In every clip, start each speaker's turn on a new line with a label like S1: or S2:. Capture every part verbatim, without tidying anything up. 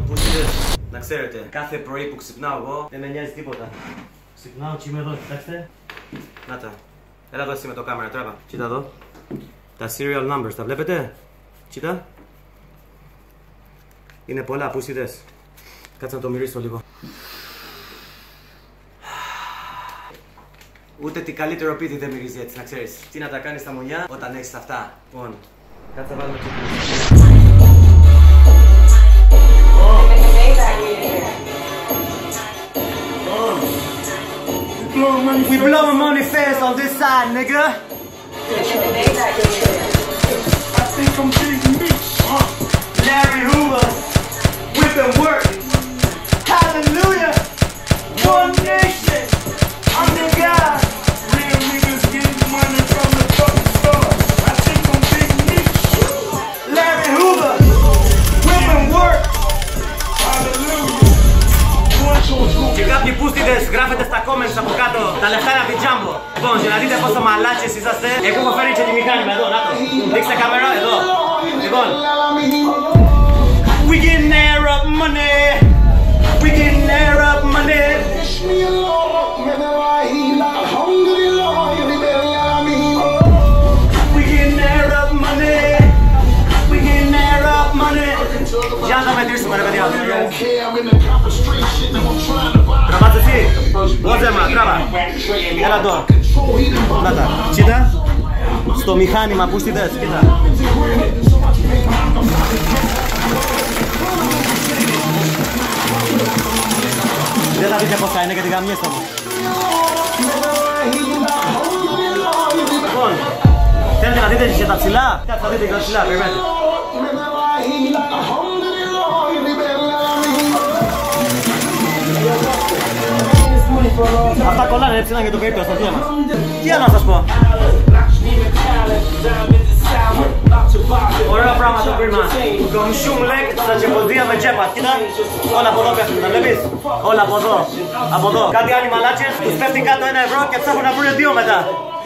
S1: πού είστε, να ξέρετε, κάθε πρωί που ξυπνάω εγώ δεν με νοιάζει τίποτα. Ξυπνάω και είμαι εδώ, κοιτάξτε. Να τα. Έλα εδώ εσύ με το κάμερα, τράβα. Κοίτα εδώ. Τα serial numbers, τα βλέπετε? Κοίτα. Είναι πολλά, πού είστε. Κάτσε να το μυρίσω λίγο. Ούτε τι καλύτερο πίτι δεν μυρίζει έτσι, να ξέρεις. Τι να τα κάνεις στα μουνιά όταν έχεις αυτά. Λοιπόν, κάτσε να βάλουμε We blow money fast on this side, nigga. I think I'm big Meech. Larry Hoover, whip and work. Hallelujah. One nation. I'm the guy. Real niggas getting money from the fucking store. I think I'm big Meech. Larry Hoover, whip and work. Hallelujah. Και κάποιοι πούστιδες γράφετε στα comments από κάτω τα λεφτά είναι από την Jumbo. Λοιπόν, για να δείτε πόσο μαλάτσες είσαστε, εγώ έχω φέρει και τη μηχάνημα εδώ, να το. Δείξτε κάμερα, εδώ. Λοιπόν, we getting air up money. We getting air up money. We getting air up money. We getting air up money. Για να τα μετρήσουμε ρε παιδιά. Τραβάτε εσύ. Δώσε μα, τράβα. Έλα εδώ. Να τα. Κοίτα. Στο μηχάνημα που στείλες. Κοίτα. Δεν θα δείτε πόσα είναι γιατί γαμιέστε μου. Λοιπόν, θέλετε να δείτε και τα ψηλά. Θα δείτε και τα ψηλά, περιμένετε. Αυτά κολλάνε έτσι να για το περίπτωση στα αυτιά μας. Τι άλλο να σας πω. Ωραία πράγματα πριν μας. Κομισιούμ λέκ στα τσεποδία με τσέπα. Κοίτα, όλα από εδώ πέφτουν, τα βλέπεις. Όλα από εδώ, από εδώ. Κάτι άλλοι μαλάτσες, τους πέφτει κάτω ένα ευρώ και ψάχνουν να βρουν δύο μετά.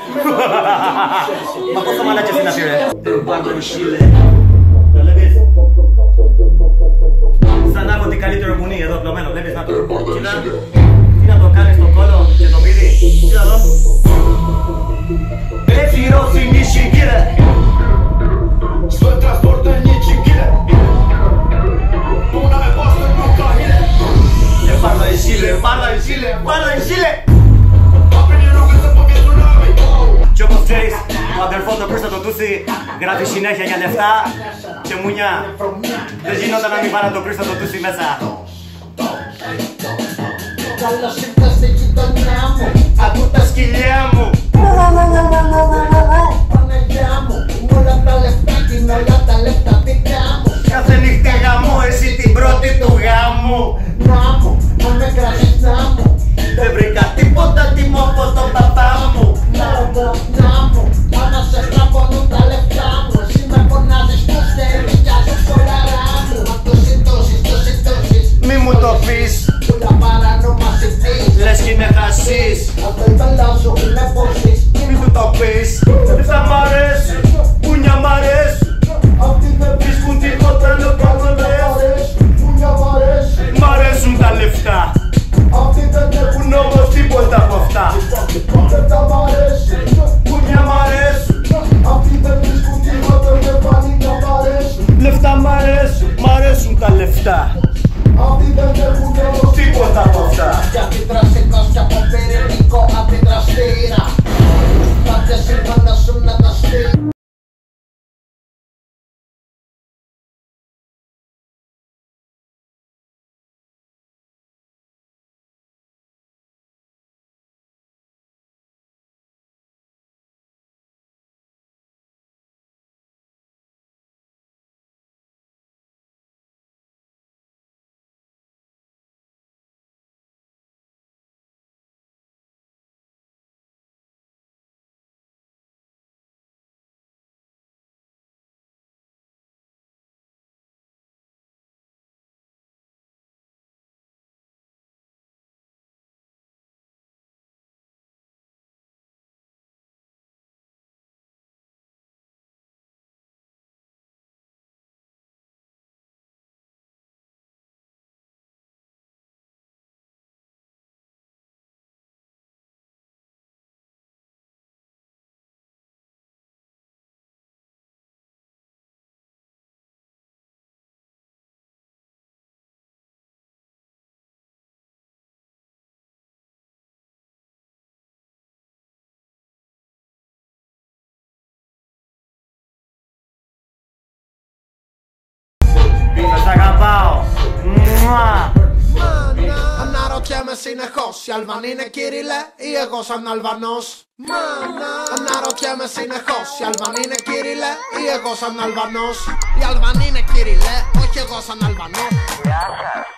S1: Μα πόσο μαλάτσες είναι αυτή ρε. Τα βλέπεις. Σαν να έχω την καλύτερο κουνί εδώ πλωμένο, βλέπεις να το. Κοίτα. Τι να το κάνεις στο κόλλο και το πίδι. Κοίτα εδώ. Έτσι ρώσι νίσι κύριε. Στο τρασπόρτο νίσι κύριε. Πού να με πας στο μοκahile. Ε πάρτα η Σίλε, πάρτα η Σίλε, πάρτα η Σίλε. Κι όπως ξέρεις, ο αδερφό το Κρίστο το Τούσι γράφει συνέχεια για λεφτά και μουνιά. Δεν γινόταν να μην πάρω το Κρίστο το Τούσι μέσα. Καλώς ήρθες στη γειτονιά μου. Ακού τα σκυλιά μου. Παναγιά μου. Όλα τα λεφτά κι είναι όλα τα λεφτά δικά μου. Κάθε νύχτα γαμώ εσύ την πρώτη του γάμου. Να μου, να με κρατήσεις να μου. Δεν βρήκα τίποτα τιμό από τον παπά μου. Να μου, να μου, πάνω σε στραπωνούν τα λεφτά μου. Εσύ με φωνάζεις που θέλεις κι ας σου φοραρά μου. Μα το συντώσεις, το συντώσεις. Μη μου το πεις. Λες κι είναι χασίς. Αυτό η μπέλα σου είναι πόσης. Μη μου το πεις. Λεφτά μ' αρέσουν, πούνια μ' αρέσουν. Αυτοί δεν βρίσκουν τίποτα άλλο πάνω λες. Πούνια μ' αρέσουν. Μ' αρέσουν τα λεφτά. Αυτοί δεν έχουν όμως τίποτα από αυτά. Λεφτά μ' αρέσουν, πούνια μ' αρέσουν. Αυτοί δεν βρίσκουν τίποτα και πάλι να μ' αρέσουν. Λεφτά μ' αρέσουν, μ' αρέσουν τα λεφτά. Αυτοί δεν έχουν όμως τίποτα από αυτά. Γιατί τραστικός κι από περιοδικό αντιδραστήρα. Πάτε σύμφωνα να σου να τα στείλει.
S2: Αναρωτιέμαι συνεχώς, οι Αλβανοί είναι Κύριλλε ή εγώ σαν Αλβανός. Αναρωτιέμαι συνεχώς, οι Αλβανοί είναι Κύριλλε ή εγώ σαν Αλβανός. Οι Αλβανοί είναι Κύριλλε, όχι εγώ σαν Αλβανός.